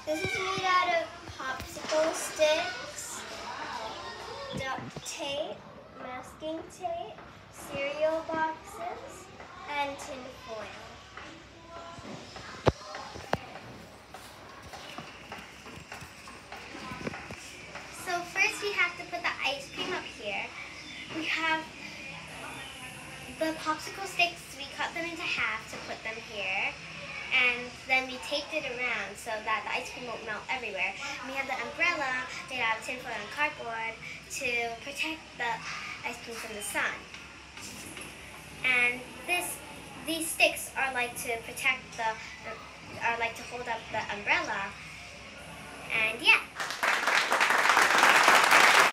This is made out of popsicle sticks, duct tape, masking tape, cereal boxes, and tin foil. So first we have to put the ice cream up here. We have the popsicle sticks, we cut them into half to put them here. And then we taped it around so that the ice cream won't melt everywhere. And we have the umbrella made out of tinfoil and cardboard to protect the ice cream from the sun. And these sticks are like to protect are like to hold up the umbrella. And yeah.